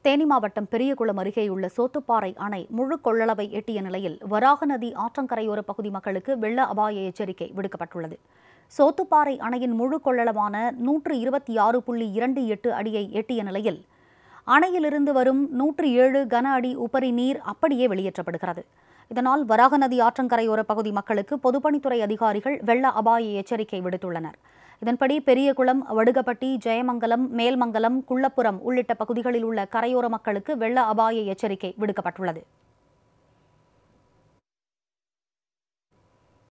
தேனி மாவட்டம் பெரியகுளம் அருகேயுள்ள சோத்துப்பாறை அணை முழு கொள்ளளவை எட்டிய நிலையில் வராக நதி ஆற்றங்கரையோர பகுதி மக்களுக்கு வெள்ள அபாய எச்சரிக்கை விடுக்கப்பட்டுள்ளது. சோத்துப்பாறை அணையின் முழு கொள்ளளவான 126.28 அடியை எட்டிய நிலையில் அணையிலிருந்து வரும் 107 கன அடி உபரி நீர் அப்படியே வெளியேற்றப்படுகிறது. இதனால் வராக நதி ஆற்றங்கரையோர பகுதி மக்களுக்கு பொதுப்பணித்துறை அதிகாரிகள் வெள்ள அபாய எச்சரிக்கை விடுத்துள்ளனர். இதன்படி பெரியகுளம், வடுகப்பட்டி, ஜெயமங்கலம், மேல்மங்கலம், குள்ளப்புறம் உள்ளிட்ட பகுதிகளில் உள்ள கரையோர மக்களுக்கு வெள்ள அபாய எச்சரிக்கை விடுக்கப்பட்டுள்ளது.